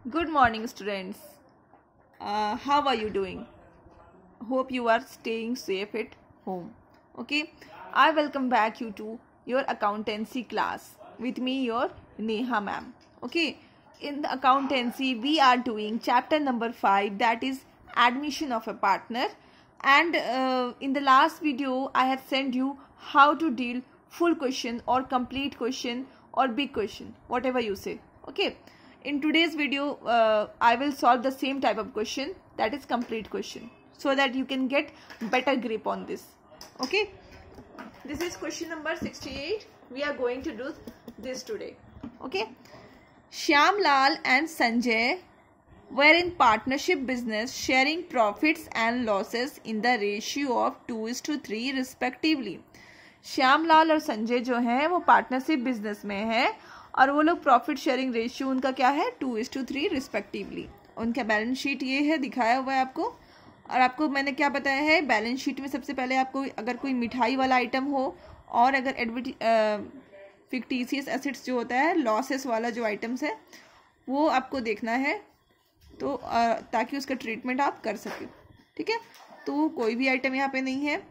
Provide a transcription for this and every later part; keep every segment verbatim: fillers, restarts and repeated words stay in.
Good morning, students. Uh, how are you doing? Hope you are staying safe at home. Okay, I welcome back you to your accountancy class with me, your Neha ma'am. Okay, in the accountancy, we are doing chapter number five, that is admission of a partner. And uh, in the last video, I have sent you how to deal full question or complete question or big question, whatever you say. Okay. In today's video, uh, I will solve the same type of question, that is complete question, so that you can get better grip on this. Okay, this is question number sixty-eight. We are going to do this today. Okay, Shyam Lal and Sanjay were in partnership business, sharing profits and losses in the ratio of two is to three respectively. Shyam Lal और संजय जो हैं वो partnership business में हैं और वो लोग profit sharing ratio उनका क्या है, two is to three respectively. उनका बैलेंस शीट ये है, दिखाया हुआ है आपको. और आपको मैंने क्या बताया है, बैलेंस शीट में सबसे पहले आपको अगर कोई मिठाई वाला आइटम हो और अगर एडवर्टी फिक्टिशियस एसेट्स जो होता है, लॉसेस वाला जो आइटम्स है, वो आपको देखना है, तो आ, ताकि उसका ट्रीटमेंट आप कर सकें. ठीक है, तो कोई भी आइटम यहाँ पे नहीं है.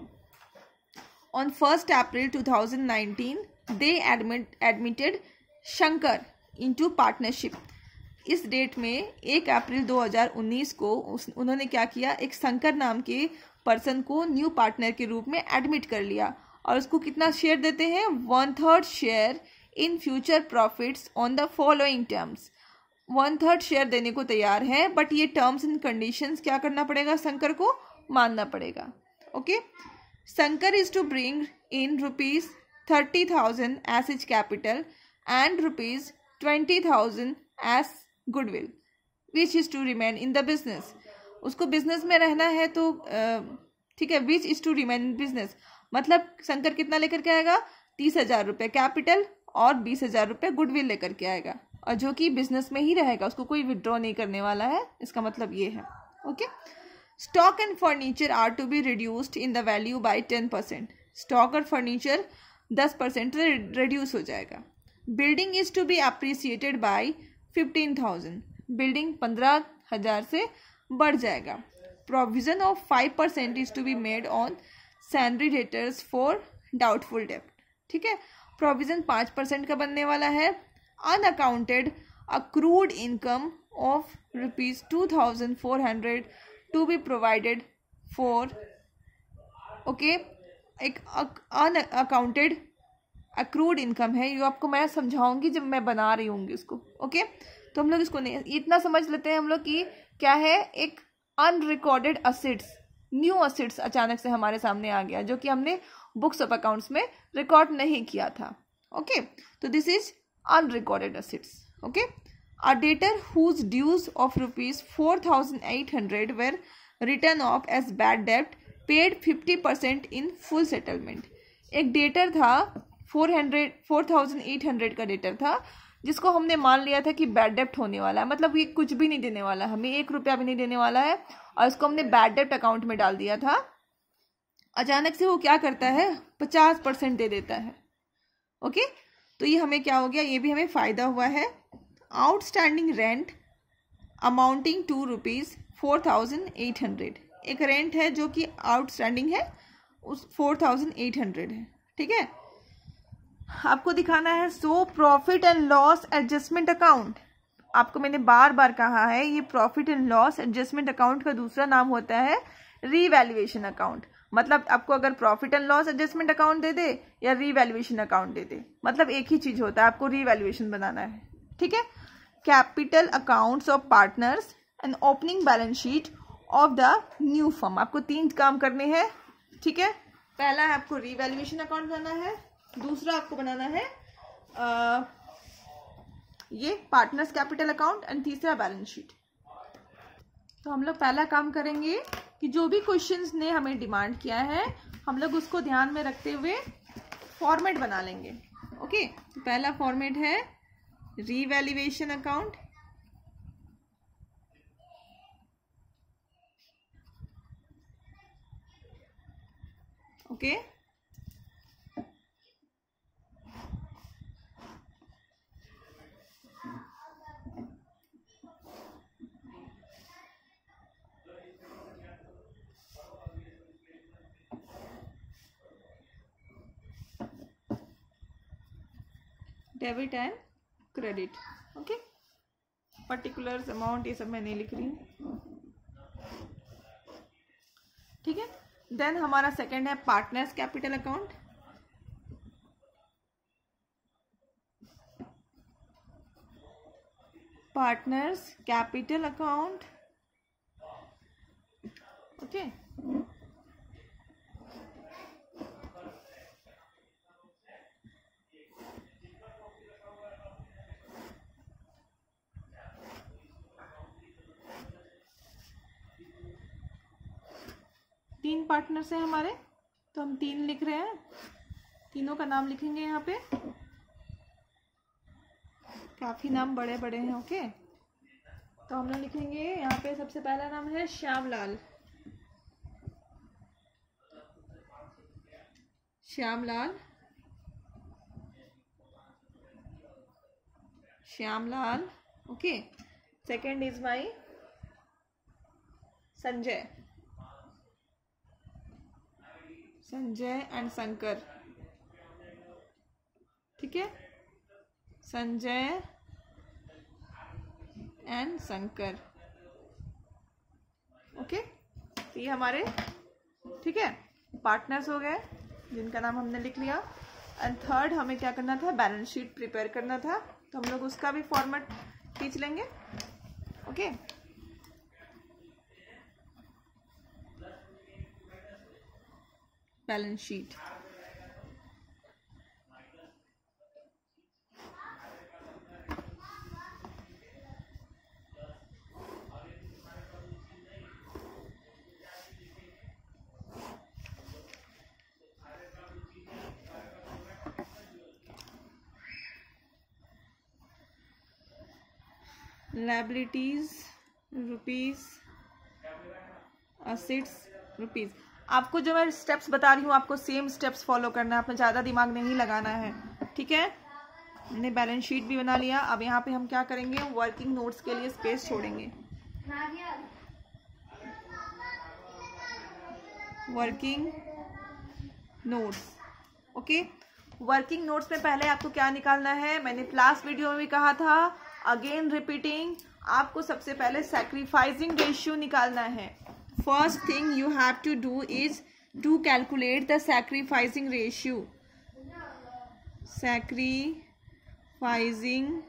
On first April twenty nineteen, they admit, admitted Shankar into partnership. इस डेट में एक अप्रैल दो हज़ार उन्नीस को उस उन्होंने क्या किया, एक शंकर नाम के पर्सन को न्यू पार्टनर के रूप में एडमिट कर लिया और उसको कितना शेयर देते हैं, one third share in future profits on the following terms. One third share देने को तैयार है, बट ये टर्म्स एंड कंडीशंस क्या करना पड़ेगा, शंकर को मानना पड़ेगा. Okay, Shankar is to bring in rupees thirty thousand as its capital and rupees twenty thousand as goodwill, which is to remain in the business. उसको बिजनेस में रहना है तो ठीक है, which is to remain in business मतलब शंकर कितना लेकर के आएगा, तीस हजार रुपये कैपिटल और बीस हजार रुपये गुडविल लेकर के आएगा, और जो कि बिजनेस में ही रहेगा, उसको कोई विड्रॉ नहीं करने वाला है. इसका मतलब ये है. Okay, stock and furniture are to be reduced in the value by ten percent. Stock और फर्नीचर दस परसेंट रिड्यूस हो जाएगा. Building is to be appreciated by fifteen thousand. Building पंद्रह हजार से बढ़ जाएगा. Provision of five percent is to be made on salary debtors for doubtful डेब्ट. ठीक है, प्रोविजन पाँच परसेंट का बनने वाला है. Unaccounted accrued income of rupees two thousand four hundred to be provided for. Okay, एक अनअकाउंटेड अक्रूड इनकम है, ये आपको मैं समझाऊंगी जब मैं बना रही होंगी इसको. ओके, तो हम लोग इसको नहीं, इतना समझ लेते हैं हम लोग कि क्या है, एक अनरिकॉर्डेड असेट्स, न्यू असेट्स अचानक से हमारे सामने आ गया जो कि हमने बुक्स ऑफ अकाउंट्स में रिकॉर्ड नहीं किया था. ओके, तो this is unrecorded assets. Okay, a debtor whose dues of rupees four thousand eight hundred were written off as bad debt paid fifty percent in full settlement. एक debtor था, four hundred four thousand eight hundred का debtor था, जिसको हमने मान लिया था कि बैड डेप्ट होने वाला है, मतलब ये कुछ भी नहीं देने वाला, हमें एक रुपया भी नहीं देने वाला है, और इसको हमने बैड डेप्ट अकाउंट में डाल दिया था. अचानक से वो क्या करता है, पचास परसेंट दे देता है. ओके, तो ये हमें क्या हो गया, ये भी हमें फायदा हुआ है. Outstanding rent amounting to rupees four thousand eight hundred. एक रेंट है जो कि आउटस्टैंडिंग है, उस फोर थाउजेंड एट हंड्रेड है. ठीक है, आपको दिखाना है so profit and loss adjustment account. आपको मैंने बार बार कहा है, ये profit and loss adjustment account का दूसरा नाम होता है रीवैल्यूएशन अकाउंट. मतलब आपको अगर profit and loss adjustment account दे दे या रीवैल्यूएशन अकाउंट दे दे, मतलब एक ही चीज होता है, आपको रीवैल्यूएशन बनाना है. ठीक है, capital accounts of partners and opening balance sheet of the new firm. आपको तीन काम करने हैं. ठीक है, पहला है आपको रीवैल्यूएशन अकाउंट बनाना है, दूसरा आपको बनाना है आ, ये पार्टनर्स कैपिटल अकाउंट, एंड तीसरा बैलेंस शीट. तो हम लोग पहला काम करेंगे कि जो भी क्वेश्चंस ने हमें डिमांड किया है, हम लोग उसको ध्यान में रखते हुए फॉर्मेट बना लेंगे. ओके, तो पहला फॉर्मेट है revaluation account. Okay, debit and credit. Okay, particulars amount ये सब मैं नहीं लिख रही हूँ, ठीक है। देन हमारा सेकंड है partners capital account. Partners capital account, okay. तीन पार्टनर्स हैं हमारे, तो हम तीन लिख रहे हैं, तीनों का नाम लिखेंगे यहाँ पे। काफी नाम बड़े बड़े हैं, ओके। तो हम लोग लिखेंगे यहाँ पे, सबसे पहला नाम है Shyamlal. Shyamlal, Shyamlal, okay. Second is my Sanjay, Sanjay and Shankar, ठीक है, संजय एंड शंकर, ओके। तो ये हमारे, ठीक है, पार्टनर्स हो गए जिनका नाम हमने लिख लिया। एंड थर्ड हमें क्या करना था, बैलेंस शीट प्रिपेयर करना था, तो हम लोग उसका भी फॉर्मेट खींच लेंगे, okay. Balance sheet, liabilities rupees, assets rupees. आपको जो मैं स्टेप्स बता रही हूँ आपको सेम स्टेप्स फॉलो करना है, आपने ज़्यादा दिमाग नहीं लगाना है, ठीक है। मैंने बैलेंस शीट भी बना लिया। अब यहाँ पे हम क्या करेंगे, वर्किंग नोट्स के लिए स्पेस छोड़ेंगे। Working notes, okay. Working notes में पहले आपको क्या निकालना है, मैंने लास्ट वीडियो में भी कहा था, अगेन रिपीटिंग, आपको सबसे पहले सैक्रिफाइसिंग रेशियो निकालना है। First thing you have to do is to calculate the sacrificing ratio. Sacrificing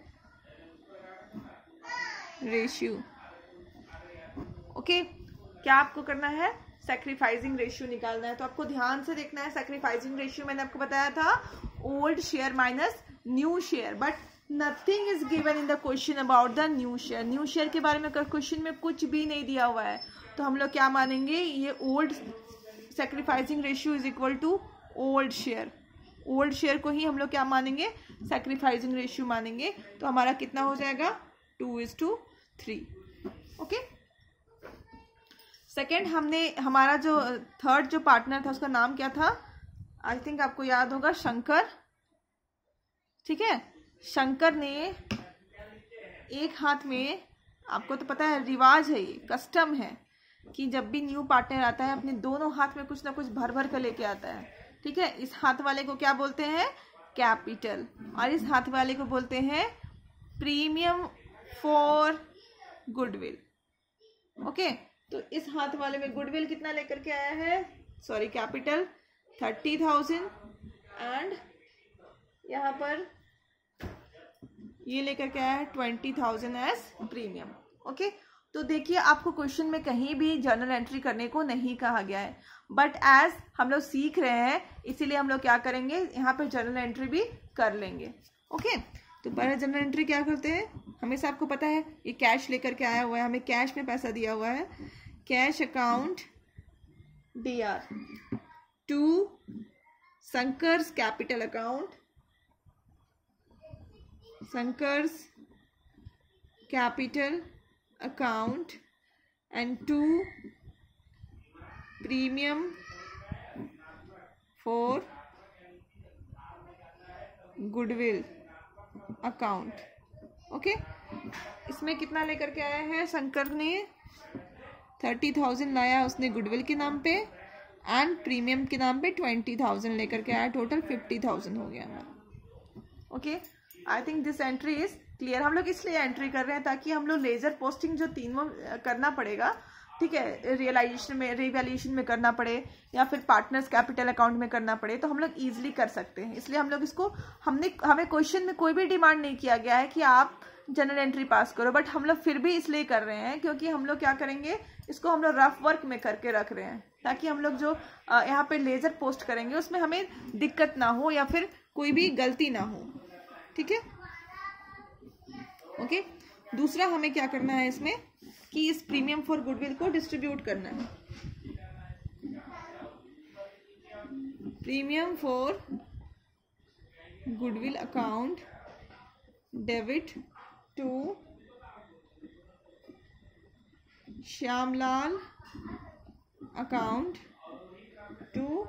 ratio, okay. क्या आपको करना है, सैक्रिफाइसिंग रेशियो निकालना है। तो आपको ध्यान से देखना है। सैक्रिफाइसिंग रेशियो मैंने आपको बताया था old share minus new share, but nothing is given in the question about the new share. New share के बारे में क्वेश्चन में कुछ भी नहीं दिया हुआ है, तो हम लोग क्या मानेंगे, ये old sacrificing ratio is equal to old share. Old share को ही हम लोग क्या मानेंगे, सैक्रिफाइसिंग रेशियो मानेंगे। तो हमारा कितना हो जाएगा, two is to three, okay. Second, हमने हमारा जो थर्ड जो पार्टनर था उसका नाम क्या था, आई थिंक आपको याद होगा, शंकर, ठीक है। शंकर ने एक हाथ में, आपको तो पता है रिवाज है, ये कस्टम है कि जब भी न्यू पार्टनर आता है अपने दोनों हाथ में कुछ ना कुछ भर भर कर लेके आता है, ठीक है। इस हाथ वाले को क्या बोलते हैं, कैपिटल, और इस हाथ वाले को बोलते हैं प्रीमियम फॉर गुडविल, ओके। तो इस हाथ वाले में गुडविल कितना लेकर के आया है, sorry capital thirty thousand, and यहाँ पर ये लेकर के आया है twenty thousand as premium, okay. तो देखिए आपको क्वेश्चन में कहीं भी जर्नल एंट्री करने को नहीं कहा गया है, बट एज हम लोग सीख रहे हैं इसीलिए हम लोग क्या करेंगे, यहाँ पर जर्नल एंट्री भी कर लेंगे, ओके। तो पहले जनरल एंट्री क्या करते हैं, हमेशा आपको पता है ये कैश लेकर के आया हुआ है, हमें कैश में पैसा दिया हुआ है, cash account D R to Shankar's capital account, Shankar's capital account and to premium for goodwill account, okay. इसमें कितना लेकर के आया है, शंकर ने थर्टी थाउजेंड लाया उसने गुडविल के नाम पे, एंड प्रीमियम के नाम पे ट्वेंटी थाउजेंड लेकर के आया, टोटल फिफ्टी थाउजेंड हो गया हमारा, okay. I think this entry is clear. हम लोग इसलिए एंट्री कर रहे हैं ताकि हम लोग लेजर पोस्टिंग जो तीनों करना पड़ेगा, ठीक है, रियलाइजेशन में, रिवैल्यूएशन में करना पड़े या फिर पार्टनर्स कैपिटल अकाउंट में करना पड़े, तो हम लोग ईजिली कर सकते हैं। इसलिए हम लोग इसको, हमने हमें क्वेश्चन में कोई भी डिमांड नहीं किया गया है कि आप जनरल एंट्री पास करो, बट हम लोग फिर भी इसलिए कर रहे हैं क्योंकि हम लोग क्या करेंगे, इसको हम लोग रफ वर्क में करके रख रहे हैं ताकि हम लोग जो यहाँ पे लेजर पोस्ट करेंगे उसमें हमें दिक्कत ना हो या फिर कोई भी गलती ना हो, ठीक है। ओके, दूसरा हमें क्या करना है इसमें कि इस प्रीमियम फॉर गुडविल को डिस्ट्रीब्यूट करना है। Premium for goodwill account debit to Shyamlal account to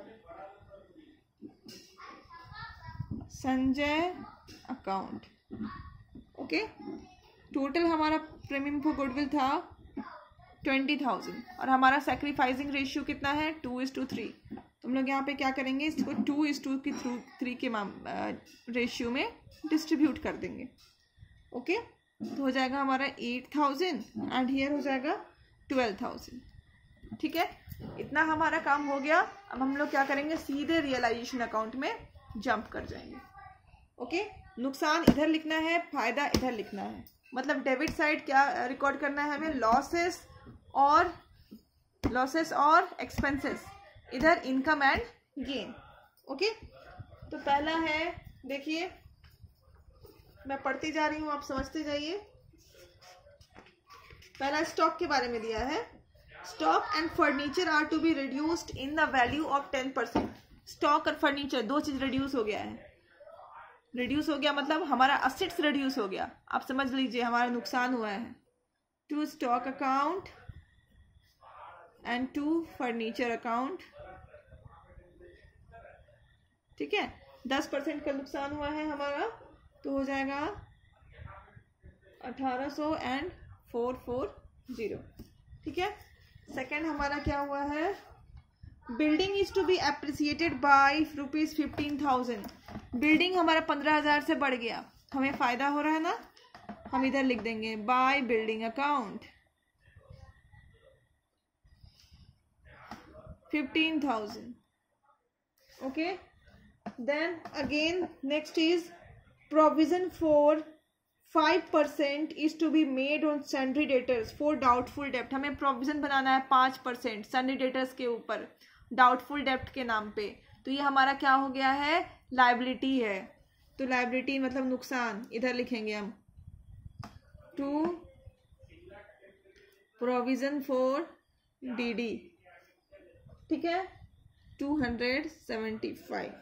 Sanjay account. Okay, total हमारा प्रीमियम फॉर गुडविल था ट्वेंटी थाउजेंड और हमारा सेक्रीफाइसिंग रेशियो कितना है, टू इज टू थ्री। तो हम लोग यहाँ पे क्या करेंगे, इसको टू इज टू की थ्रू थ्री के रेशियो में डिस्ट्रीब्यूट कर देंगे। ओके, तो हो जाएगा हमारा एट थाउजेंड एंड हियर हो जाएगा ट्वेल्व थाउजेंड। ठीक है, इतना हमारा काम हो गया। अब हम लोग क्या करेंगे, सीधे रियलाइजेशन अकाउंट में जंप कर जाएंगे। ओके, नुकसान इधर लिखना है, फायदा इधर लिखना है। मतलब डेबिट साइड क्या रिकॉर्ड करना है हमें, लॉसेस और लॉसेस और एक्सपेंसेस, इधर इनकम एंड गेन। ओके, तो पहला है, देखिए मैं पढ़ती जा रही हूं, आप समझते जाइए। पहला स्टॉक के बारे में दिया है, stock and furniture are to be reduced in the value of ten percent. Stock और फर्नीचर दो चीज रिड्यूस हो गया है। रिड्यूस हो गया मतलब हमारा असेट्स रिड्यूस हो गया, आप समझ लीजिए हमारा नुकसान हुआ है। To stock account and to furniture account, ठीक है, दस परसेंट का नुकसान हुआ है हमारा, तो हो जाएगा अठारह सौ एंड फोर फोर जीरो। ठीक है, सेकेंड हमारा क्या हुआ है, building is to be appreciated by rupees fifteen thousand. Building हमारा पंद्रह हजार से बढ़ गया, हमें फायदा हो रहा है ना, हम इधर लिख देंगे by building account fifteen thousand. Okay, then again next is provision for five percent is to be made on sundry debtors for doubtful डेप्ट। हमें प्रोविजन बनाना है पाँच परसेंट सैंड्री डेटर्स के ऊपर डाउटफुल डेप्ट के नाम पे। तो ये हमारा क्या हो गया है, लायबिलिटी है। तो लायबिलिटी मतलब नुकसान, इधर लिखेंगे हम टू प्रोविजन फॉर डीडी। ठीक है, two hundred seventy five.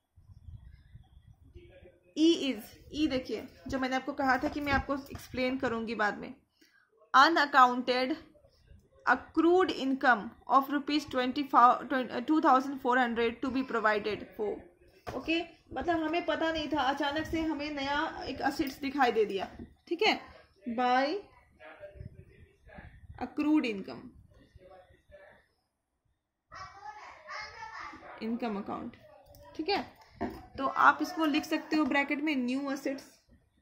Uh is, uh देखिए जो मैंने आपको कहा था कि मैं आपको एक्सप्लेन करूंगी बाद में, unaccounted accrued income of rupees twenty two thousand four hundred to be provided for। Okay, मतलब हमें पता नहीं था, अचानक से हमें नया एक असेट्स दिखाई दे दिया। ठीक है, by accrued income, income account. ठीक है, तो आप इसको लिख सकते हो ब्रैकेट में न्यू असेट्स।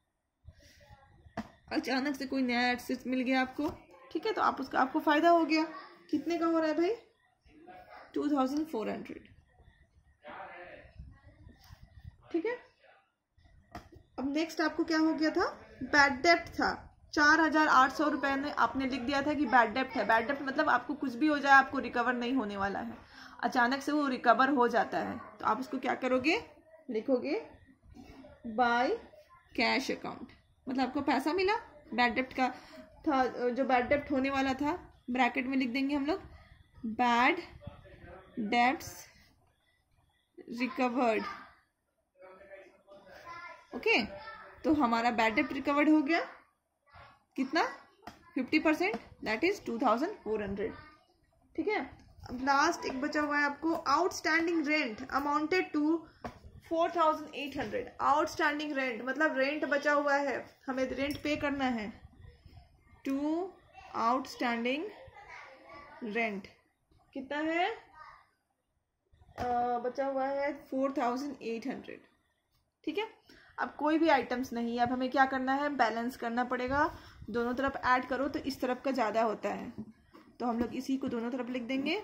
अचानक से कोई नया असेट्स मिल गया आपको, ठीक है, तो आप उसका आपको फायदा हो गया। कितने का हो रहा है भाई, टू थाउजेंड फोर हंड्रेड। ठीक है, अब नेक्स्ट आपको क्या हो गया था, बैड डेप्ट था चार हजार आठ सौ रुपए में आपने लिख दिया था कि बैड डेप्ट है। बैड डेप्ट मतलब आपको कुछ भी हो जाए आपको रिकवर नहीं होने वाला है, अचानक से वो रिकवर हो जाता है, तो आप उसको क्या करोगे, लिखोगे बाय कैश अकाउंट। मतलब आपको पैसा मिला, बैड डेप्ट का था, जो बैड डेप्ट होने वाला था, ब्रैकेट में लिख देंगे हम लोग बैड डेप्ट्स रिकवर्ड। ओके, तो हमारा बैड डेप्ट रिकवर्ड हो गया, कितना, fifty percent, that is two thousand four hundred. ठीक है, अब लास्ट एक बचा हुआ है आपको, outstanding rent amounted to four thousand eight hundred. Outstanding rent मतलब रेंट बचा हुआ है, हमें रेंट पे करना है। टू आउटस्टैंडिंग रेंट कितना है, आ, बचा हुआ है फोर थाउजेंड एट हंड्रेड। ठीक है, अब कोई भी आइटम्स नहीं है, अब हमें क्या करना है, बैलेंस करना पड़ेगा। दोनों तरफ ऐड करो तो इस तरफ का ज़्यादा होता है, तो हम लोग इसी को दोनों तरफ लिख देंगे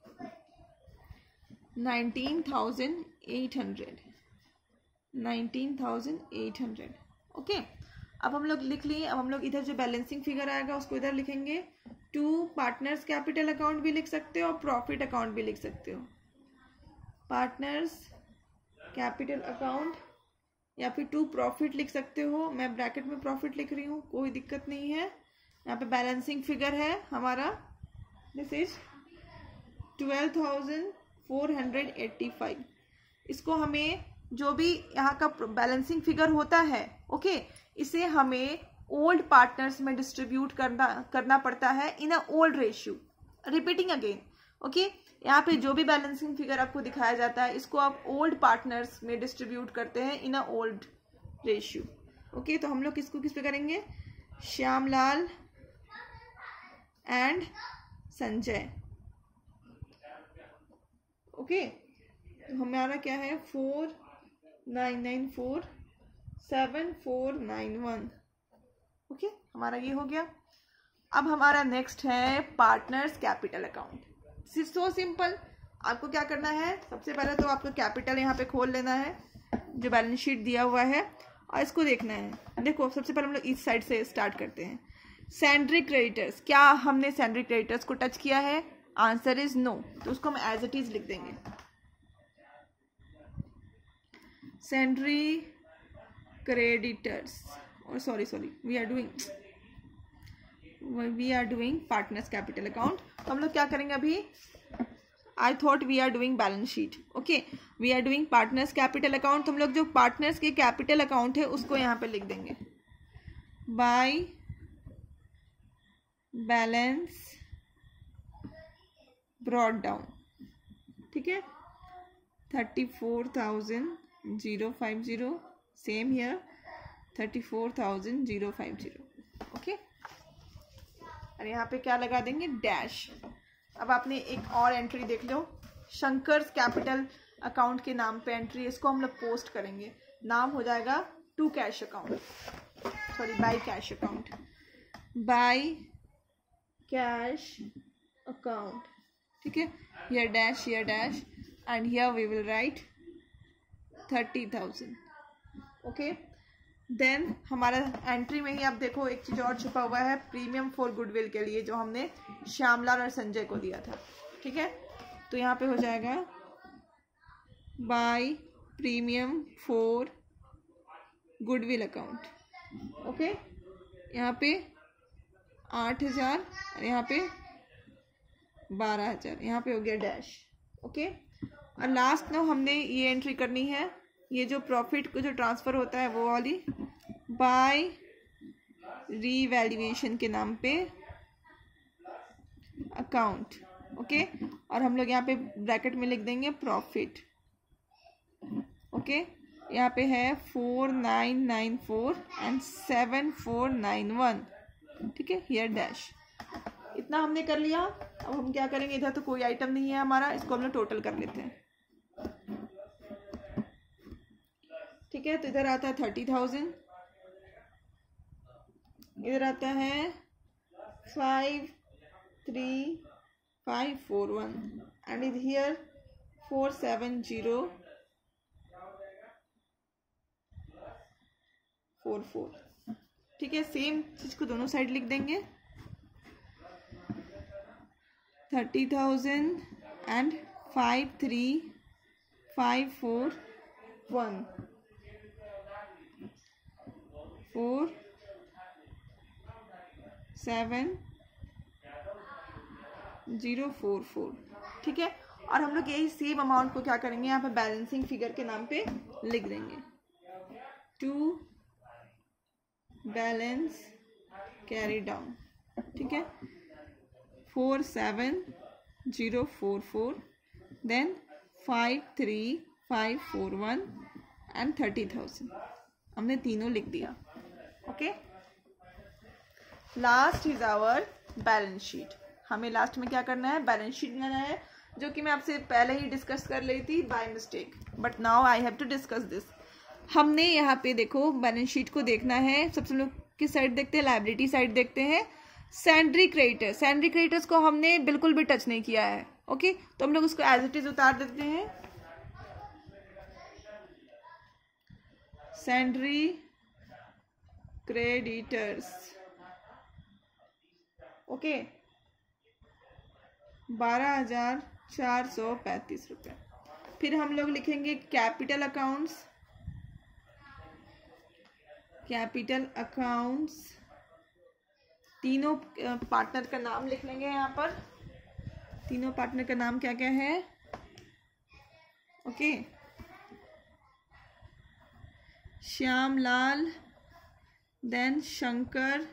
nineteen thousand eight hundred nineteen thousand eight hundred okay. अब हम लोग लिख लिए। अब हम लोग इधर जो बैलेंसिंग फिगर आएगा उसको इधर लिखेंगे। टू पार्टनर्स कैपिटल अकाउंट भी लिख सकते हो और प्रॉफिट अकाउंट भी लिख सकते हो। पार्टनर्स कैपिटल अकाउंट या फिर टू प्रॉफिट लिख सकते हो। मैं ब्रैकेट में प्रॉफिट लिख रही हूँ, कोई दिक्कत नहीं है। यहाँ पे बैलेंसिंग फिगर है हमारा, this is twelve thousand four hundred eighty five. इसको हमें जो भी यहाँ का बैलेंसिंग फिगर होता है ओके, इसे हमें ओल्ड पार्टनर्स में डिस्ट्रीब्यूट करना करना पड़ता है in a old ratio. Repeating again okay, यहाँ पे जो भी बैलेंसिंग फिगर आपको दिखाया जाता है इसको आप ओल्ड पार्टनर्स में डिस्ट्रीब्यूट करते हैं in a old ratio okay. तो हम लोग किसको किस पे करेंगे, श्यामलाल एंड संजय ओके। तो हमारा क्या है, four nine nine four seven four nine one okay, हमारा ये हो गया। अब हमारा नेक्स्ट है पार्टनर्स कैपिटल अकाउंट। सिर्फ सो सिंपल, आपको क्या करना है, सबसे पहले तो आपको कैपिटल यहाँ पे खोल लेना है जो बैलेंस शीट दिया हुआ है और इसको देखना है। देखो सबसे पहले हम लोग इस साइड से स्टार्ट करते हैं। सैंड्री क्रेडिटर्स, क्या हमने सैंड्री क्रेडिटर्स को टच किया है, आंसर इज नो, तो उसको हम एज इट इज लिख देंगे। सैंड्री क्रेडिटर्स और sorry sorry we are doing we are doing partners capital account. तो हम लोग क्या करेंगे अभी, I thought we are doing balance sheet okay, we are doing partners capital account. तो हम लोग जो पार्टनर्स के कैपिटल अकाउंट है उसको यहाँ पे लिख देंगे बाय बैलेंस ब्रॉट डाउन, ठीक है। Thirty four thousand zero five zero, same here thirty four thousand zero five zero okay. और यहाँ पे क्या लगा देंगे, डैश। अब आपने एक और एंट्री देख लो, शंकर्स कैपिटल अकाउंट के नाम पे एंट्री, इसको हम लोग पोस्ट करेंगे। नाम हो जाएगा to cash account, sorry by cash account, by cash account, ठीक है। Here dash, here dash and here we will write thirty thousand okay. Then हमारा एंट्री में ही आप देखो एक चीज और छुपा हुआ है, प्रीमियम फॉर गुडविल के लिए जो हमने श्यामलाल और संजय को दिया था, ठीक है। तो यहाँ पे हो जाएगा by premium for goodwill account okay. यहाँ पे आठ हजार और यहाँ पे बारह हजार, यहाँ पे हो गया डैश ओके। और लास्ट में हमने ये एंट्री करनी है, ये जो प्रॉफिट को जो ट्रांसफ़र होता है वो वाली, बाय रीवैल्यूएशन के नाम पे अकाउंट ओके। और हम लोग यहाँ पे ब्रैकेट में लिख देंगे प्रॉफिट ओके। यहाँ पे है four nine nine four and seven four nine one, ठीक है। हियर डैश, इतना हमने कर लिया। अब हम क्या करेंगे, इधर तो कोई आइटम नहीं है हमारा, इसको हम लोग टोटल कर लेते हैं, ठीक है। तो इधर आता है थर्टी थाउजेंड, इधर आता है five three five four one and is here four seven zero four four, ठीक है। सेम चीज को दोनों साइड लिख देंगे, thirty thousand and five three five four one four seven zero four four, ठीक है। और हम लोग यही सेम अमाउंट को क्या करेंगे, यहाँ पे बैलेंसिंग फिगर के नाम पे लिख देंगे, टू बैलेंस कैरी डाउन, ठीक है। Four seven zero four four, then five three five four one and thirty thousand, हमने तीनों लिख दिया ओके। Last is our balance sheet. हमें लास्ट में क्या करना है, बैलेंस शीट बनाना है, जो कि मैं आपसे पहले ही डिस्कस कर ली थी by mistake, but now I have to discuss this. हमने यहाँ पे देखो बैलेंस शीट को देखना है, सबसे लोग किस साइड देखते हैं, लायबिलिटी साइड देखते हैं। सैंड्री क्रेडिटर्स, सैंड्री क्रेडिटर्स को हमने बिल्कुल भी टच नहीं किया है। ओके, तो हम लोग उसको एज इट इज उतार देते हैं। सैंड्री क्रेडिटर्स, ओके, बारह हजार चार सौ पैंतीस रुपये। फिर हम लोग लिखेंगे कैपिटल अकाउंट्स, कैपिटल अकाउंट्स, तीनों पार्टनर का नाम लिख लेंगे यहाँ पर। तीनों पार्टनर का नाम क्या क्या है, okay, Shyamlal, then Shankar,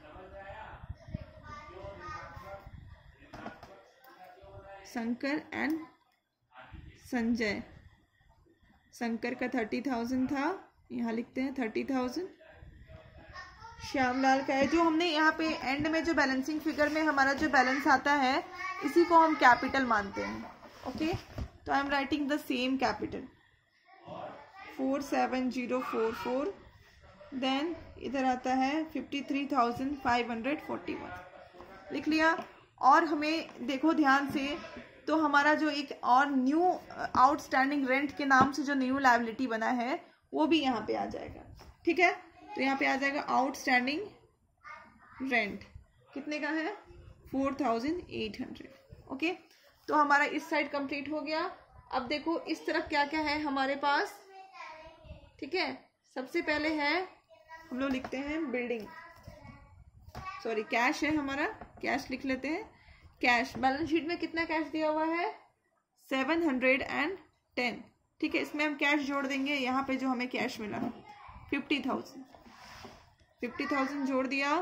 Shankar and Sanjay. Shankar का थर्टी थाउजेंड था, यहाँ लिखते हैं थर्टी थाउजेंड। श्यामलाल का है, जो हमने यहाँ पे एंड में जो बैलेंसिंग फिगर में हमारा जो बैलेंस आता है इसी को हम कैपिटल मानते हैं। ओके, तो I am writing the same capital four seven zero four four. Then इधर आता है fifty three thousand five hundred forty one, लिख लिया। और हमें देखो ध्यान से, तो हमारा जो एक और न्यू आउटस्टैंडिंग रेंट के नाम से जो न्यू लायबिलिटी बना है वो भी यहाँ पे आ जाएगा। ठीक है, तो यहाँ पे आ जाएगा आउटस्टैंडिंग रेंट, कितने का है, four thousand eight hundred. Okay, तो हमारा इस साइड कंप्लीट हो गया। अब देखो इस तरफ क्या क्या है हमारे पास। ठीक है, सबसे पहले है हम लोग लिखते हैं बिल्डिंग, सॉरी कैश है हमारा, कैश लिख लेते हैं। कैश बैलेंस शीट में कितना कैश दिया हुआ है, सेवन हंड्रेड एंड टेन। ठीक है, इसमें हम कैश जोड़ देंगे, यहाँ पे जो हमें कैश मिला है फिफ्टी थाउजेंड, फिफ्टी थाउजेंड जोड़ दिया,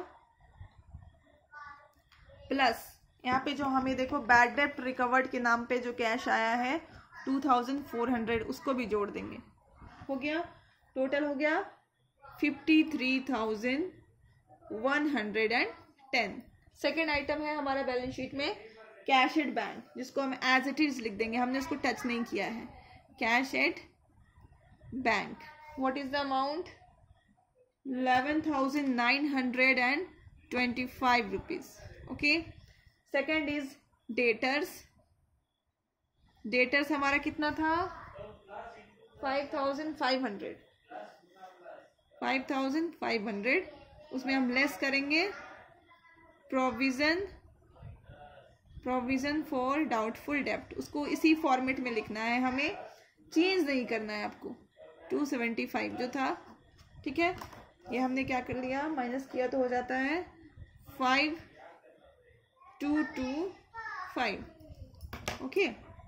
प्लस यहाँ पे जो हमें देखो बैड डेप्ट रिकवर्ड के नाम पे जो कैश आया है टू थाउजेंड फोर हंड्रेड, उसको भी जोड़ देंगे। हो गया, टोटल हो गया fifty three thousand one hundred and ten. Second item है हमारा बैलेंस शीट में कैश एट बैंक, जिसको हम एज इट इज लिख देंगे, हमने उसको टच नहीं किया है। Cash at bank, what is the amount, eleven thousand nine hundred and twenty five rupees. Okay, second is debtors, debtors हमारा कितना था, five thousand five hundred, five thousand five hundred, उसमें हम लेस करेंगे प्रोविजन, प्रोविजन फॉर डाउटफुल डेप्ट, उसको इसी format में लिखना है, हमें चेंज नहीं करना है आपको, टू सेवेंटी फाइव जो था। ठीक है, ये हमने क्या कर लिया, माइनस किया तो हो जाता है five two two five. Okay,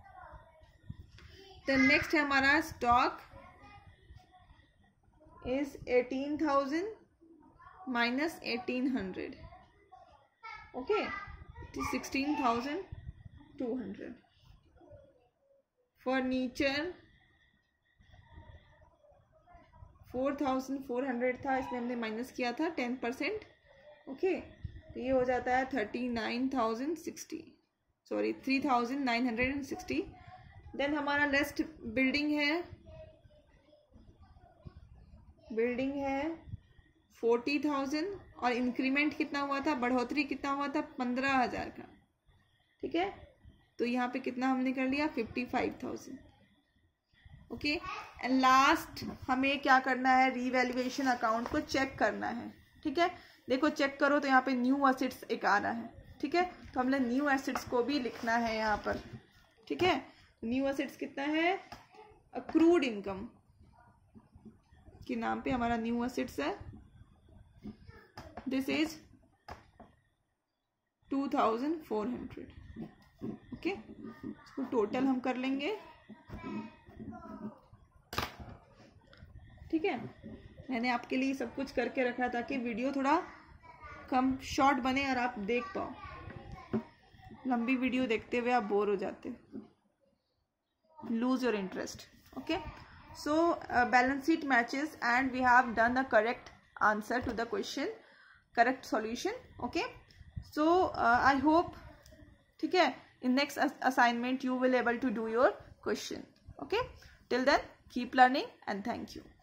then next है हमारा stock is eighteen thousand minus eighteen hundred, okay, sixteen thousand two hundred. Furniture four thousand four hundred था, इसमें हमने माइनस किया था टेन परसेंट। ओके, तो ये हो जाता है thirty nine thousand sixty, sorry three thousand nine hundred and sixty. Then हमारा नेक्स्ट बिल्डिंग है, बिल्डिंग है फोर्टी थाउजेंड, और इंक्रीमेंट कितना हुआ था, बढ़ोतरी कितना हुआ था, पंद्रह हजार का। ठीक है, तो यहाँ पे कितना हमने कर लिया, fifty five thousand. Okay, and last हमें क्या करना है, रीवैल्यूएशन अकाउंट को चेक करना है। ठीक है, देखो चेक करो तो यहाँ पे न्यू एसेट्स एक आ रहा है। ठीक है, तो हमने न्यू एसेट्स को भी लिखना है यहाँ पर। ठीक है, न्यू एसेट्स कितना है, अक्रूड इनकम के नाम पे हमारा न्यू एसेट्स है, this is two thousand four hundred. Okay, इसको टोटल हम कर लेंगे। ठीक है, मैंने आपके लिए सब कुछ करके रखा ताकि वीडियो थोड़ा कम शॉर्ट बने और आप देख पाओ। लंबी वीडियो देखते हुए आप बोर हो जाते, lose your interest. Okay, so uh, balance sheet matches and we have done the correct answer to the question, correct solution. Okay, so uh, I hope, ठीक है, in next assignment you will able to do your question. Okay, till then keep learning and thank you.